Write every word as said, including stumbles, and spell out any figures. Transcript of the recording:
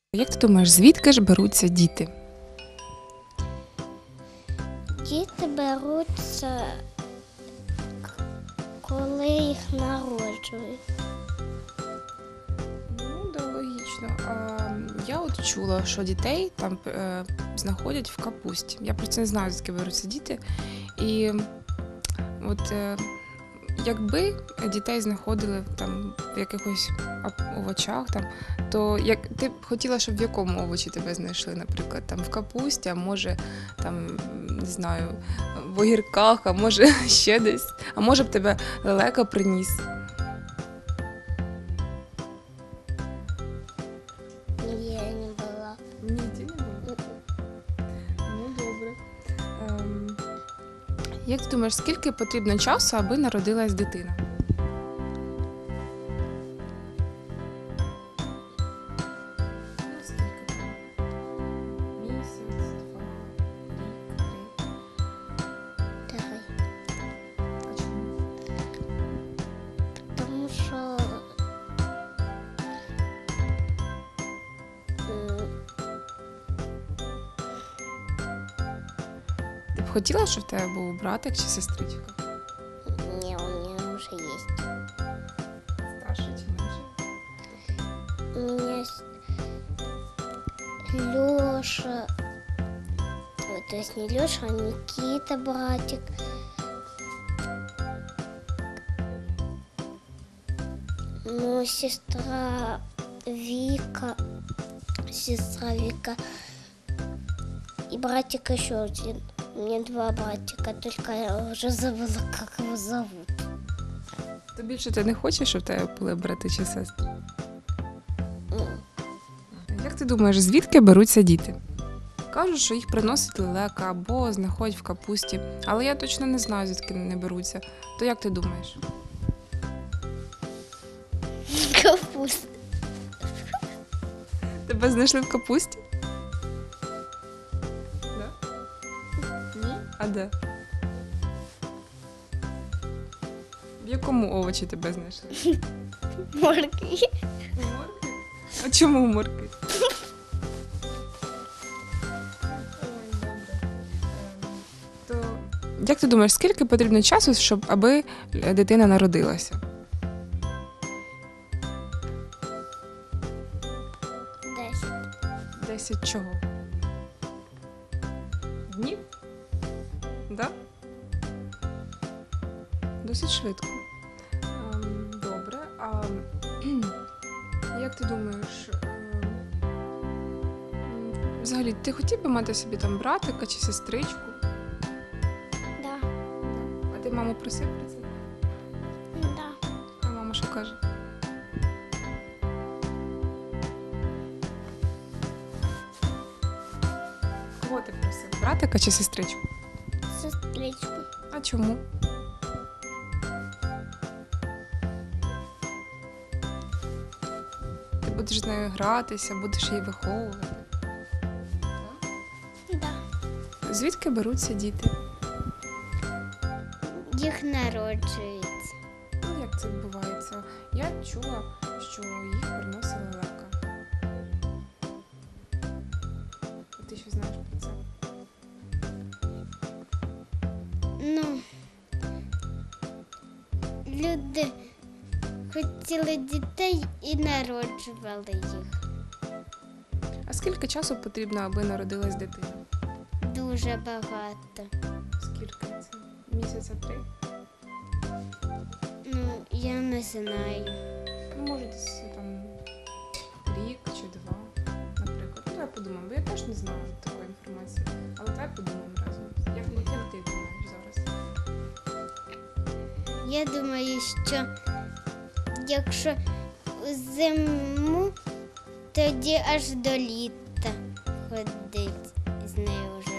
Як ти думаєш, звідки ж беруться діти? Діти беруться, коли їх народжують. Ну, да, логічно. А, я от чула, що дітей там е, знаходять в капусті. Я просто не знаю, звідки беруться діти. І от е, якби дітей знаходили там в якихось ап- овочах, там, то як ти б хотіла, щоб в якому овочі тебе знайшли, наприклад, там в капусті, а може там, не знаю, в огірках, а може ще десь, а може б тебе лелека приніс. Ні, я не була. Ні, ті не було. Ну, добре. Ем, як ти думаєш, скільки потрібно часу, аби народилась дитина? Ну, скільки там? Місяць, два, рік, три. Три. А чому? Тому що м, Ти б хотіла, щоб в тебе був братик чи сестричка? ні, у мене вже є. Старший чи менший? У мене с- Леша, ой, то есть не Леша, а Никита, братик. Ну, сестра Вика, сестра Вика и братик еще один. У меня два братика, только я уже забыла, как его зовут. То більше ти не хочеш, щоб в тебе були брати чи сестри? М, Як ти думаєш, звідки беруться діти? Кажуть, що їх приносить лелека або знаходять в капусті, але я точно не знаю, звідки вони беруться. То як ти думаєш? Капуста. Тебе знайшли в капусті? Да? Ні? А де? В якому овочі тебе знайшли? Морки. У моркві? А чому в моркві? То як ти думаєш, скільки потрібно часу, щоб аби дитина народилася? Десять. Десять чого? Днів? Да? Досить швидко. Ем, Добре. А кхм, як ти думаєш, ем, м, взагалі, ти хотів би мати собі там братика чи сестричку? Да. А ти маму просив про це? Да. А мама що каже? Кого ти просив? Братика чи сестричку? Сестричку. А чому? Ти будеш з нею гратися, будеш її виховувати. Да. Звідки беруться діти? Їх народжується. Ну, як це відбувається? Я чула, що їх приносила лелека. Ти що знаєш про це? Ну, люди хотіли дітей і народжували їх. А скільки часу потрібно, аби народилась дитина? Дуже багато. Скільки це? Місяця три? Ну, я не знаю. Ну, може, десь там рік чи два, наприклад. Ну, давай подумаємо, бо я теж не знаю такої інформації. Але давай подумаємо разом. Як, як ти думаєш зараз? Я думаю, що якщо зиму, тоді аж до літа ходить з нею вже.